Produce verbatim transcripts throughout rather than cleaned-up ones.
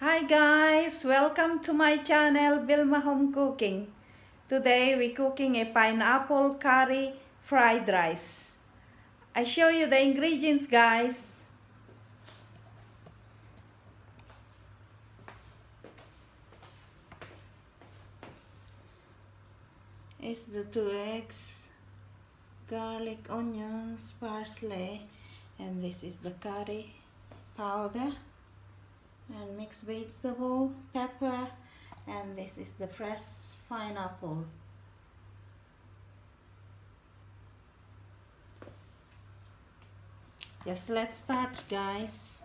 Hi guys, welcome to my channel Vilma Home Cooking. Today we're cooking a pineapple curry fried rice. I show you the ingredients guys. It's the two eggs, garlic, onions, parsley, and this is the curry powder. And mixed vegetable, pepper, and this is the fresh pineapple. Just let's start guys.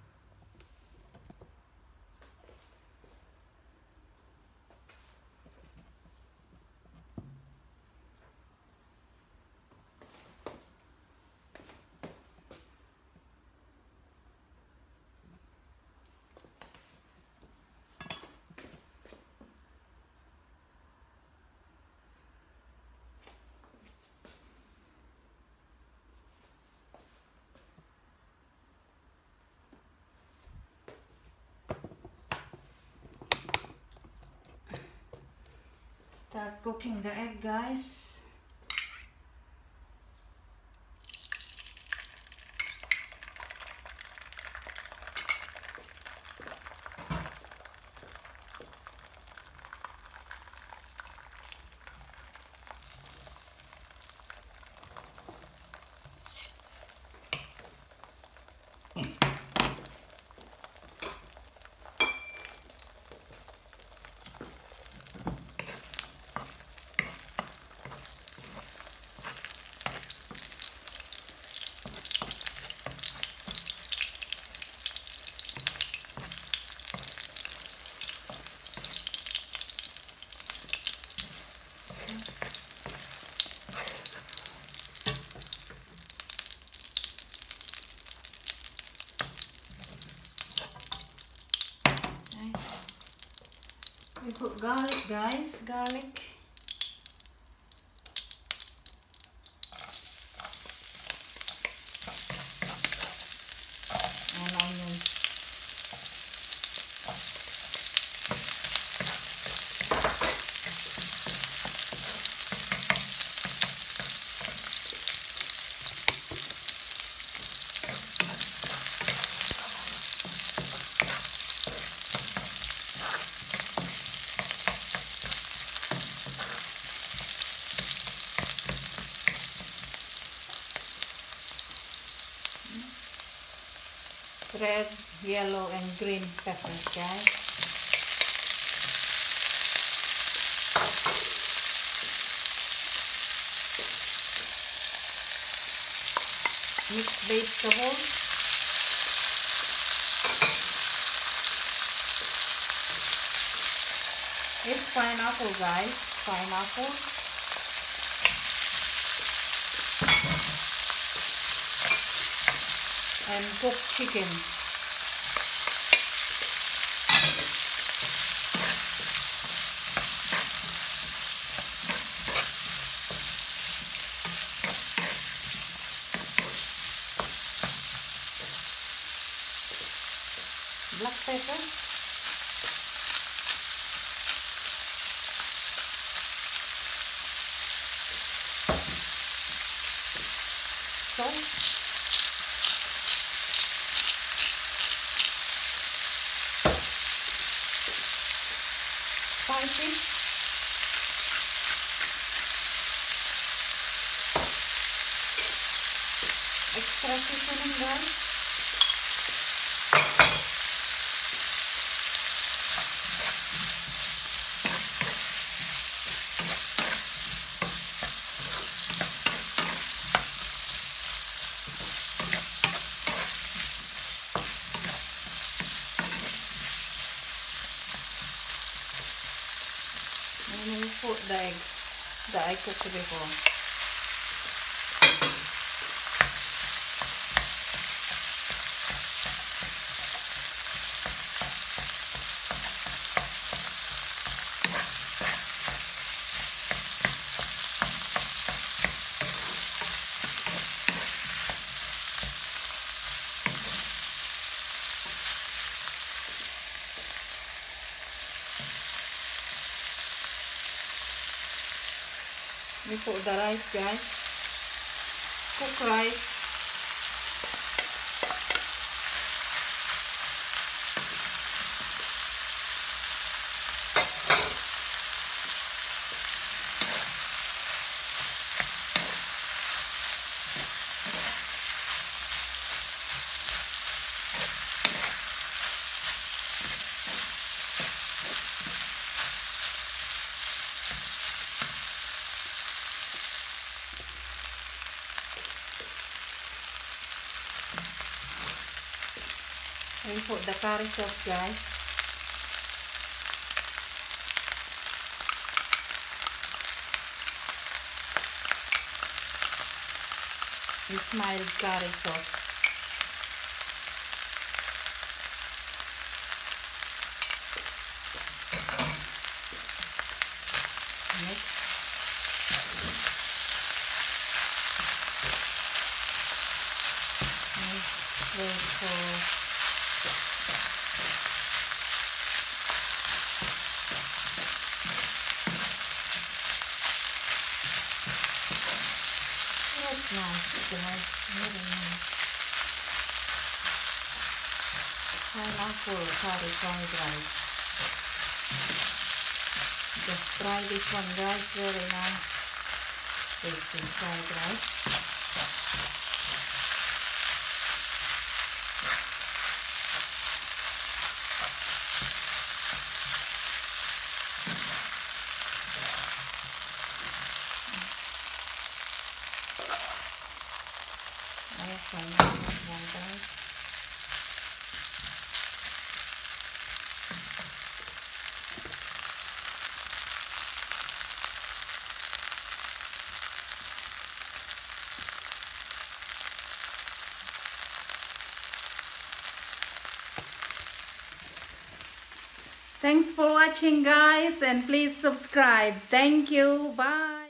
Start cooking the egg guys. We put garlic guys, garlic. And onions. Red, yellow, and green peppers, guys. Mixed vegetables. It's pineapple, guys. Pineapple. And cooked chicken. Black pepper. Salt. Spicy. Extra seasoning guys. And we put the eggs that I cooked before. We put the rice, guys. Cook rice. We put the curry sauce, guys. This mild curry sauce. Mix. Mix. Wait for That's nice, guys. Very nice. Pineapple curry fried rice. Just try this one, guys. Very nice. Tasty fried rice. Thanks for watching, guys, and please subscribe. Thank you. Bye.